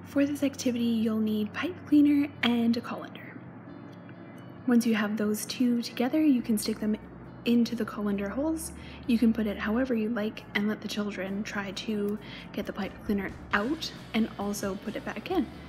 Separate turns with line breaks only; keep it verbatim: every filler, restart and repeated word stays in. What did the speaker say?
For this activity, you'll need pipe cleaner and a colander. Once you have those two together, you can stick them into the colander holes. You can put it however you like and let the children try to get the pipe cleaner out and also put it back in.